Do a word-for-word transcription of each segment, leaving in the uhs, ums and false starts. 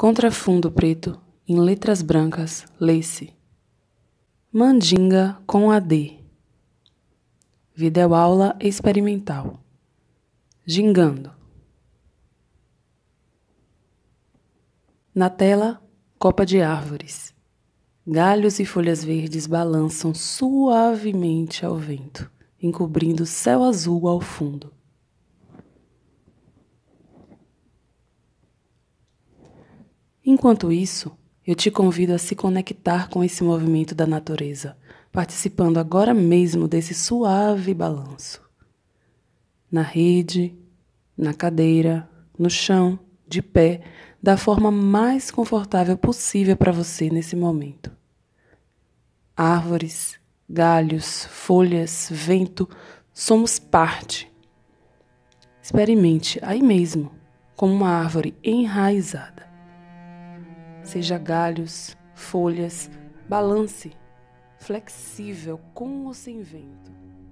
Contrafundo preto, em letras brancas, lê-se: Mandinga com A D. Videoaula experimental. Gingando. Na tela, copa de árvores. Galhos e folhas verdes balançam suavemente ao vento, encobrindo o céu azul ao fundo. Enquanto isso, eu te convido a se conectar com esse movimento da natureza, participando agora mesmo desse suave balanço. Na rede, na cadeira, no chão, de pé, da forma mais confortável possível para você nesse momento. Árvores, galhos, folhas, vento, somos parte. Experimente aí mesmo, como uma árvore enraizada. Seja galhos, folhas, balance, flexível com ou sem vento.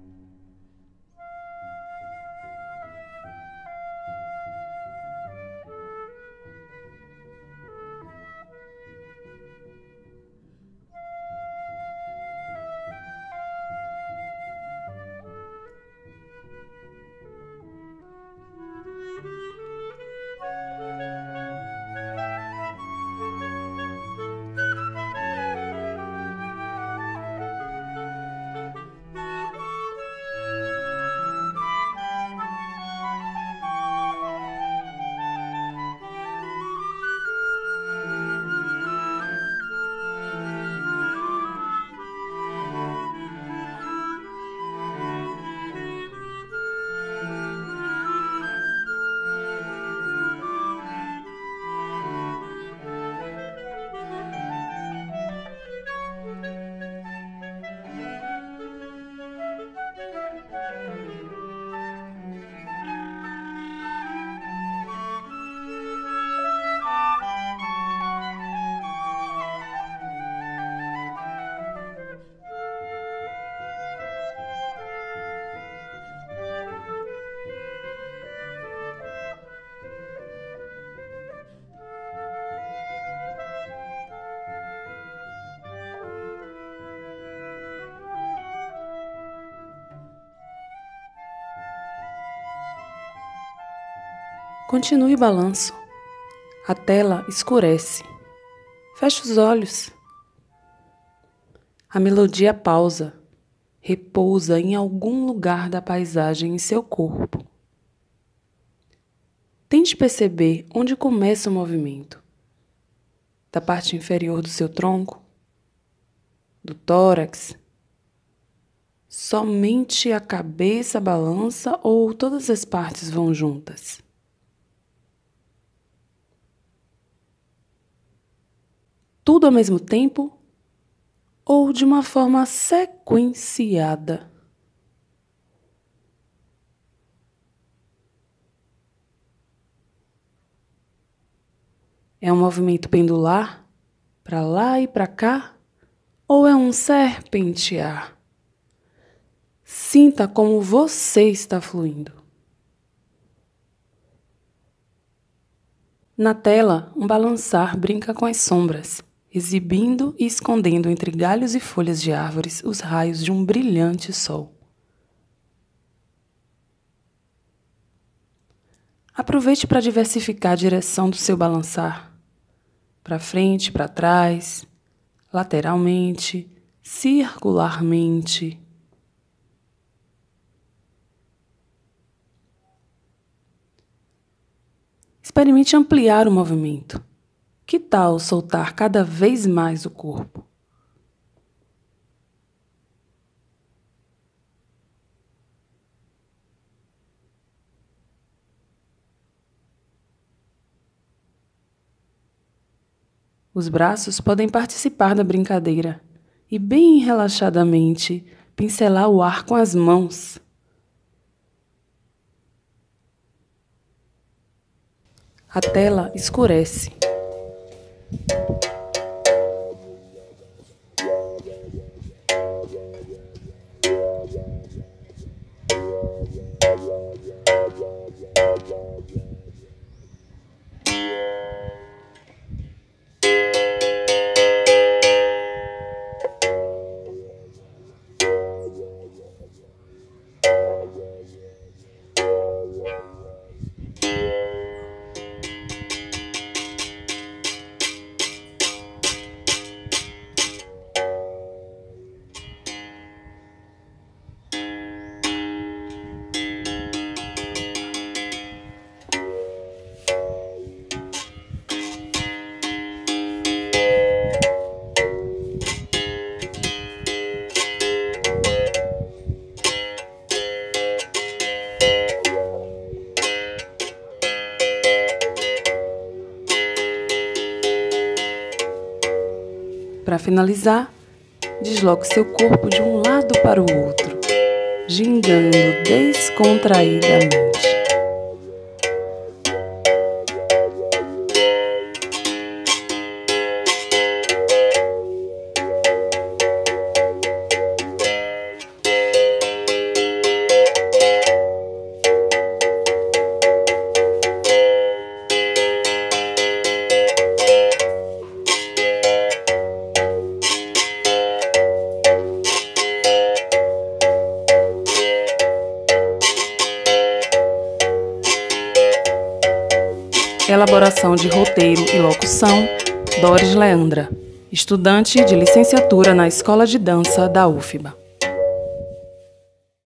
Continue o balanço. A tela escurece. Feche os olhos. A melodia pausa, repousa em algum lugar da paisagem em seu corpo. Tente perceber onde começa o movimento. Da parte inferior do seu tronco, do tórax. Somente a cabeça balança ou todas as partes vão juntas? Tudo ao mesmo tempo ou de uma forma sequenciada? É um movimento pendular, para lá e para cá, ou é um serpentear? Sinta como você está fluindo. Na tela, um balançar brinca com as sombras, exibindo e escondendo entre galhos e folhas de árvores os raios de um brilhante sol. Aproveite para diversificar a direção do seu balançar. Para frente, para trás, lateralmente, circularmente. Experimente ampliar o movimento. Que tal soltar cada vez mais o corpo? Os braços podem participar da brincadeira e, bem relaxadamente, pincelar o ar com as mãos. A tela escurece. Para finalizar, desloque seu corpo de um lado para o outro, gingando descontraídamente. Elaboração de roteiro e locução, Doris Leandra, estudante de licenciatura na Escola de Dança da U F B A.